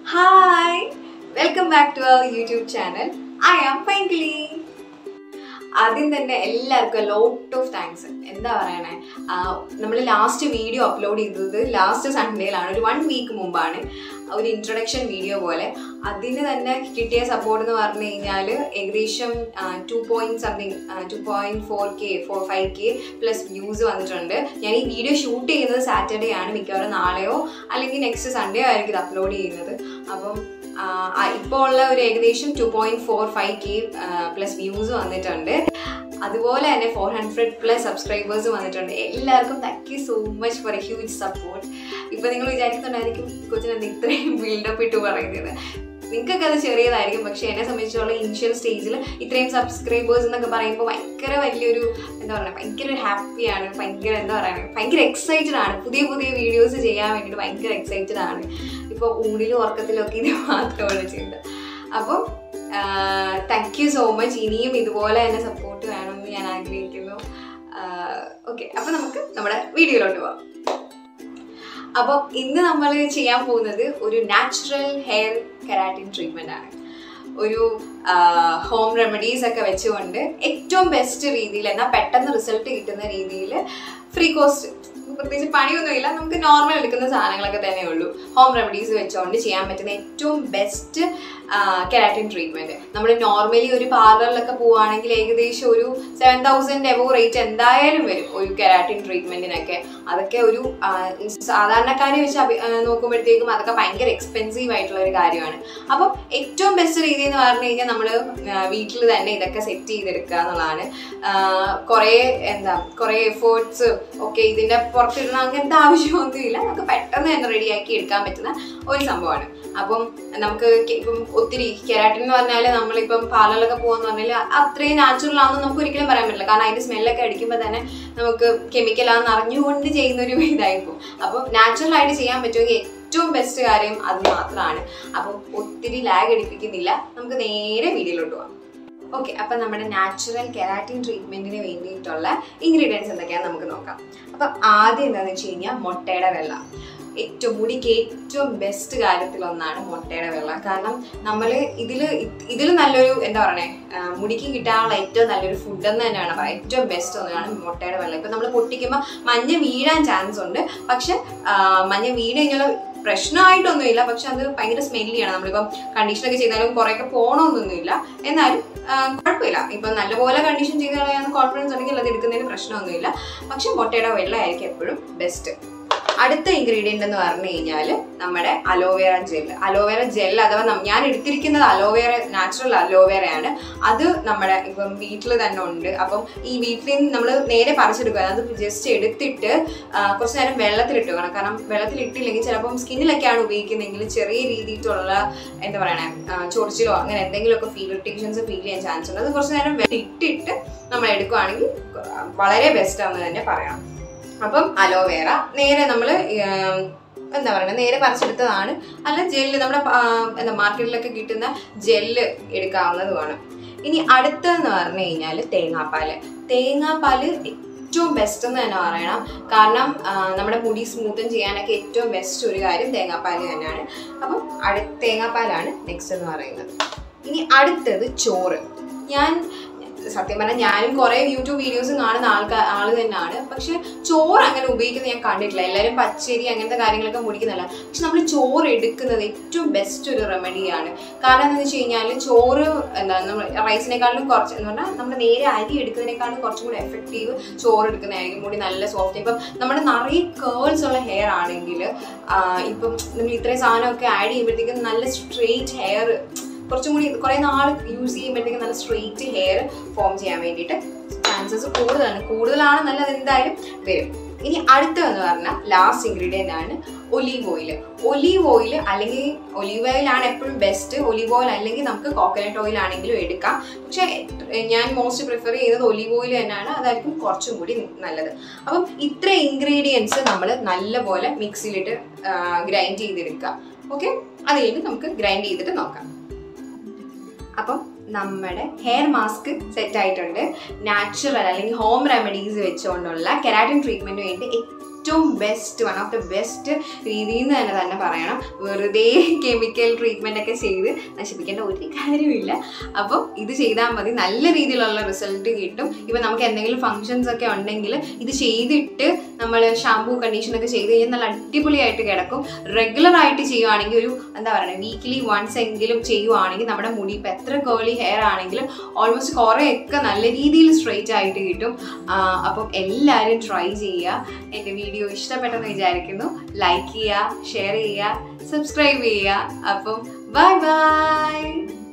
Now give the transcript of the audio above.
Hi! Welcome back to our YouTube channel. I am Pynkili. Adin thanne ellarkku a lot of thanks. Endha parayane nammal last video upload cheythathu last Sunday lanu oru 1 week mumbane oru introduction video pole adine thanne kittiya support ennu parnu kiyal ekadesham 2.4k 5k plus views vannitunde njan ee video shoot cheyyunnathu Saturday aanu mikkavarum naaleyo allengi next Sunday aayirikku upload cheyyunnathu appam ഇപ്പോൾ ഉള്ള ഒരു ഏകദേശം 2.45k plus views വന്നിട്ടുണ്ട്. അതുപോലെ തന്നെ 400 plus subscribers വന്നിട്ടുണ്ട്. എല്ലാവർക്കും thank you so much for a huge support. ഇപ്പോൾ നിങ്ങൾ വിചാരിക്കുന്നുണ്ടായിരിക്കും കൊച്ചിനെന്താ ഇത്രയും ബിൽഡപ്പ് ഇട്ട് പറയുന്നത്. നിങ്ങൾക്കൊക്കെ അത് ചെറിയതായിരിക്കും, പക്ഷേ എന്നെ സംബന്ധിച്ചുള്ള ഇനിഷ്യൽ സ്റ്റേജിൽ ഇത്രയും സബ്സ്ക്രൈബേഴ്സ് എന്നൊക്കെ പറയുമ്പോൾ ഭയങ്കര വലിയൊരു എന്താ പറയുക, ഭയങ്കര ഹാപ്പിയാണ്, ഭയങ്കര എന്താ പറയുക, ഭയങ്കര എക്സൈറ്റഡ് ആണ്. പുതിയ പുതിയ വീഡിയോസ് ചെയ്യാൻ വേണ്ടിയിട്ട് ഭയങ്കര എക്സൈറ്റഡ് ആണ്. ഇപ്പോൾ ഊണിലും ഉറക്കത്തിലൊക്കെ ഇത് മാത്രമാണ് ചെയ്യുന്നത്. അപ്പം താങ്ക് യു സോ മച്ച്. ഇനിയും ഇതുപോലെ തന്നെ സപ്പോർട്ട് വേണമെന്ന് ഞാൻ ആഗ്രഹിക്കുന്നു. ഓക്കെ, അപ്പം നമുക്ക് നമ്മുടെ വീഡിയോയിലോട്ട് പോകാം. അപ്പോൾ ഇന്ന് നമ്മൾ ചെയ്യാൻ പോകുന്നത് ഒരു നാച്ചുറൽ ഹെയർ കെരാറ്റിൻ ട്രീറ്റ്മെൻ്റ് ആണ്. ഒരു ഹോം റെമഡീസ് ഒക്കെ വെച്ചുകൊണ്ട് ഏറ്റവും ബെസ്റ്റ് രീതിയിൽ എന്നാൽ പെട്ടെന്ന് റിസൾട്ട് കിട്ടുന്ന രീതിയിൽ ഫ്രീ കോസ്റ്റ്, പ്രത്യേകിച്ച് പണിയൊന്നുമില്ല, നമുക്ക് നോർമൽ എടുക്കുന്ന സാധനങ്ങളൊക്കെ തന്നെ ഉള്ളൂ, ഹോം റെമഡീസ് വെച്ചുകൊണ്ട് ചെയ്യാൻ പറ്റുന്ന ഏറ്റവും ബെസ്റ്റ് കെരാറ്റിൻ ട്രീറ്റ്മെൻറ്റ്. നമ്മൾ നോർമലി ഒരു പാർലറിലൊക്കെ പോവുകയാണെങ്കിൽ ഏകദേശം ഒരു 7,000 എബോവ് റേറ്റ് എന്തായാലും വരും ഒരു കെരാറ്റിൻ ട്രീറ്റ്മെൻറ്റിനൊക്കെ. അതൊക്കെ ഒരു സാധാരണക്കാരെ വെച്ച് നോക്കുമ്പോഴത്തേക്കും അതൊക്കെ ഭയങ്കര എക്സ്പെൻസീവ് ആയിട്ടുള്ള ഒരു കാര്യമാണ്. അപ്പം ഏറ്റവും ബെസ്റ്റ് രീതി എന്ന് പറഞ്ഞു കഴിഞ്ഞാൽ നമ്മൾ വീട്ടിൽ തന്നെ ഇതൊക്കെ സെറ്റ് ചെയ്തെടുക്കുക എന്നുള്ളതാണ്. കുറേ എഫേർട്സ് ഒക്കെ ഇതിൻ്റെ പുറത്തിടണം അങ്ങനത്തെ ആവശ്യമൊന്നുമില്ല. നമുക്ക് പെട്ടെന്ന് തന്നെ റെഡിയാക്കി എടുക്കാൻ പറ്റുന്ന ഒരു സംഭവമാണ്. അപ്പം നമുക്ക് ഇപ്പം ഒത്തിരി കെരാറ്റിൻ എന്ന് പറഞ്ഞാൽ നമ്മളിപ്പം പാർലറിലൊക്കെ പോകാന്ന് പറഞ്ഞാൽ അത്രയും നാച്ചുറൽ ആണെന്ന് നമുക്ക് ഒരിക്കലും പറയാൻ പറ്റില്ല. കാരണം അതിൻ്റെ സ്മെല്ലൊക്കെ അടിക്കുമ്പോൾ തന്നെ നമുക്ക് കെമിക്കലാണെന്ന് അറിഞ്ഞുകൊണ്ട് ചെയ്യുന്നൊരു ഇതായിരിക്കും. അപ്പം നാച്ചുറലായിട്ട് ചെയ്യാൻ പറ്റുമെങ്കിൽ ഏറ്റവും ബെസ്റ്റ് കാര്യം അത് മാത്രമാണ്. അപ്പം ഒത്തിരി ലാഗ് അടിപ്പിക്കുന്നില്ല, നമുക്ക് നേരെ വീഡിയോയിലോട്ട് പോകാം. ഓക്കെ, അപ്പം നമ്മുടെ നാച്ചുറൽ കെരാറ്റിൻ ട്രീറ്റ്മെൻറ്റിന് വേണ്ടിയിട്ടുള്ള ഇൻഗ്രീഡിയൻസ് എന്തൊക്കെയാണെന്ന് നമുക്ക് നോക്കാം. അപ്പം ആദ്യം എന്താണെന്ന് വെച്ച് കഴിഞ്ഞാൽ മുട്ടയുടെ വെള്ള. മുടിക്ക് ഏറ്റവും ബെസ്റ്റ് കാര്യത്തിലൊന്നാണ് മുട്ടയുടെ വെള്ള. കാരണം നമ്മൾ ഇതിൽ നല്ലൊരു എന്താ പറയണേ, മുടിക്ക് കിട്ടാനുള്ള ഏറ്റവും നല്ലൊരു ഫുഡെന്ന് തന്നെയാണ് പറയാം. ഏറ്റവും ബെസ്റ്റ് ഒന്നാണ് മുട്ടയുടെ വെള്ളം. ഇപ്പം നമ്മൾ പൊട്ടിക്കുമ്പോൾ മഞ്ഞ വീഴാൻ ചാൻസ് ഉണ്ട്, പക്ഷെ മഞ്ഞ വീണ് കഴിഞ്ഞാൽ പ്രശ്നമായിട്ടൊന്നുമില്ല, പക്ഷെ അത് ഭയങ്കര സ്മെല്ലിയാണ്. നമ്മളിപ്പം കണ്ടീഷനൊക്കെ ചെയ്താലും കുറേയൊക്കെ പോകണമെന്നൊന്നുമില്ല, എന്നാലും കുഴപ്പമില്ല. ഇപ്പം നല്ലപോലെ കണ്ടീഷൻ ചെയ്ത് കളയാൻ കോൺഫിഡൻസ് ഉണ്ടെങ്കിൽ അത് എടുക്കുന്നതിന് പ്രശ്നമൊന്നുമില്ല. പക്ഷെ മുട്ടയുടെ വെള്ളമായിരിക്കും എപ്പോഴും ബെസ്റ്റ്. അടുത്ത ഇൻഗ്രീഡിയൻ്റ് എന്ന് പറഞ്ഞു കഴിഞ്ഞാൽ നമ്മുടെ അലോവേറ ജെൽ അഥവാ ഞാൻ എടുത്തിരിക്കുന്നത് നാച്ചുറൽ അലോവേറയാണ്. അത് നമ്മുടെ ഇപ്പം വീട്ടിൽ തന്നെ ഉണ്ട്. അപ്പം ഈ വീട്ടിൽ നിന്ന് നമ്മൾ നേരെ പറിച്ചെടുക്കുക, അത് ജസ്റ്റ് എടുത്തിട്ട് കുറച്ച് നേരം വെള്ളത്തിലിട്ട് വെക്കണം. കാരണം വെള്ളത്തിലിട്ടില്ലെങ്കിൽ ചിലപ്പം സ്കിന്നിലൊക്കെയാണ് ഉപയോഗിക്കുന്നതെങ്കിൽ ചെറിയ രീതിയിലുള്ള എന്താ പറയണേ, ചൊറിച്ചിലോ അങ്ങനെ എന്തെങ്കിലുമൊക്കെ ഇറിറ്റേഷൻസ് ഫീൽ ചെയ്യാൻ ചാൻസ് ഉണ്ട്. അത് കുറച്ച് നേരം ഇട്ടിട്ട് നമ്മൾ എടുക്കുകയാണെങ്കിൽ വളരെ ബെസ്റ്റാണെന്ന് തന്നെ പറയാം. അപ്പം അലോവേറ നേരെ നമ്മൾ എന്താ പറയുക, നേരെ പറിച്ചെടുത്തതാണ്. അല്ല ജെല്ല് നമ്മുടെ മാർക്കറ്റിലൊക്കെ കിട്ടുന്ന ജെല്ല് എടുക്കാവുന്നതുമാണ്. ഇനി അടുത്തതെന്ന് പറഞ്ഞു കഴിഞ്ഞാൽ തേങ്ങാപ്പാൽ ഏറ്റവും ബെസ്റ്റ് എന്ന് തന്നെ പറയണം. കാരണം നമ്മുടെ മുടി സ്മൂത്തൻ ചെയ്യാനൊക്കെ ഏറ്റവും ബെസ്റ്റ് ഒരു കാര്യം തേങ്ങാപ്പാൽ തന്നെയാണ്. അപ്പം തേങ്ങാപ്പാലാണ് നെക്സ്റ്റ് എന്ന് പറയുന്നത്. ഇനി അടുത്തത് ചോറ്. സത്യം പറഞ്ഞാൽ ഞാനും കുറേ യൂട്യൂബ് വീഡിയോസ് കാണുന്ന ആൾ തന്നെയാണ്, പക്ഷെ ചോറ് അങ്ങനെ ഉപയോഗിക്കുന്നത് ഞാൻ കണ്ടിട്ടില്ല. എല്ലാവരും പച്ചരി അങ്ങനത്തെ കാര്യങ്ങളൊക്കെ മുടിക്കുന്നതല്ല, പക്ഷെ നമ്മൾ ചോറ് എടുക്കുന്നത് ഏറ്റവും ബെസ്റ്റ് ഒരു റെമഡിയാണ്. കാരണം എന്താണെന്ന് വെച്ച് കഴിഞ്ഞാൽ ചോറ് നമ്മൾ റൈസിനേക്കാളും കുറച്ച് എന്ന് പറഞ്ഞാൽ നമ്മൾ നേരെ അരി എടുക്കുന്നതിനേക്കാളും കുറച്ചും കൂടി എഫക്റ്റീവ് ചോറ് എടുക്കുന്നതായിരിക്കും. മുടി നല്ല സോഫ്റ്റ്. ഇപ്പം നമ്മുടെ നിറയെ കേൾസ് ഉള്ള ഹെയർ ആണെങ്കിൽ ഇപ്പം നമ്മൾ ഇത്രയും സാധനമൊക്കെ ആഡ് ചെയ്യുമ്പോഴത്തേക്കും നല്ല സ്ട്രെയിറ്റ് ഹെയർ കുറച്ചും കൂടി കുറേ നാൾ യൂസ് ചെയ്യുമ്പോഴത്തേക്കും നല്ല സ്ട്രെയിറ്റ് ഹെയർ ഫോം ചെയ്യാൻ വേണ്ടിയിട്ട് ചാൻസസ് കൂടുതലാണ് നല്ലത് എന്തായാലും വരും. ഇനി അടുത്തതെന്ന് പറഞ്ഞാൽ ലാസ്റ്റ് ഇൻഗ്രീഡിയൻ്റ് ആണ് ഒലീവ് ഓയിൽ. അല്ലെങ്കിൽ ഒലീവ് ഓയിലാണ് എപ്പോഴും ബെസ്റ്റ്. ഒലീവ് ഓയിൽ അല്ലെങ്കിൽ നമുക്ക് കോക്കനട്ട് ഓയിൽ ആണെങ്കിലും എടുക്കാം, പക്ഷെ ഞാൻ മോസ്റ്റ് പ്രിഫർ ചെയ്യുന്നത് ഒലീവ് ഓയിൽ തന്നെയാണ്. അതായിരിക്കും കുറച്ചും കൂടി നല്ലത്. അപ്പം ഇത്ര ഇൻഗ്രീഡിയൻസ് നമ്മൾ നല്ലപോലെ മിക്സിയിലിട്ട് ഗ്രൈൻഡ് ചെയ്തെടുക്കുക. ഓക്കെ, അത് കഴിഞ്ഞ് നമുക്ക് ഗ്രൈൻഡ് ചെയ്തിട്ട് നോക്കാം. അപ്പം നമ്മുടെ ഹെയർ മാസ്ക് സെറ്റ് ആയിട്ടുണ്ട്. നാച്ചുറൽ അല്ലെങ്കിൽ ഹോം റെമഡീസ് വെച്ചുകൊണ്ടുള്ള കെരാറ്റിൻ ട്രീറ്റ്മെൻറ്റിന് വേണ്ടി ഏറ്റവും best, one of the best രീതിയിൽ നിന്ന് തന്നെ പറയണം. വെറുതെ കെമിക്കൽ ട്രീറ്റ്മെൻ്റ് ഒക്കെ ചെയ്ത് നശിപ്പിക്കേണ്ട ഒരു കാര്യമില്ല. അപ്പം ഇത് ചെയ്താൽ മതി, നല്ല രീതിയിലുള്ള റിസൾട്ട് കിട്ടും. ഇപ്പം നമുക്ക് എന്തെങ്കിലും ഫങ്ഷൻസ് ഒക്കെ ഉണ്ടെങ്കിൽ ഇത് ചെയ്തിട്ട് നമ്മൾ ഷാമ്പൂ കണ്ടീഷനൊക്കെ ചെയ്ത് കഴിഞ്ഞാൽ നല്ല അടിപൊളിയായിട്ട് കിടക്കും. റെഗുലറായിട്ട് ചെയ്യുവാണെങ്കിൽ ഒരു എന്താ പറയുക, വീക്കിലി വൺസ് എങ്കിലും ചെയ്യുവാണെങ്കിൽ നമ്മുടെ മുടി ഇപ്പം എത്ര കേളി ഹെയർ ആണെങ്കിലും ഓൾമോസ്റ്റ് കുറേയൊക്കെ നല്ല രീതിയിൽ സ്ട്രെയിറ്റ് ആയിട്ട് കിട്ടും. അപ്പം എല്ലാവരും ട്രൈ ചെയ്യുക. എൻ്റെ വീഡിയോ ഇഷ്ടപ്പെട്ടെന്ന് വിചാരിക്കുന്നു. ലൈക്ക് ചെയ്യുക, ഷെയർ ചെയ്യുക, സബ്സ്ക്രൈബ് ചെയ്യുക. അപ്പം ബൈ ബൈ.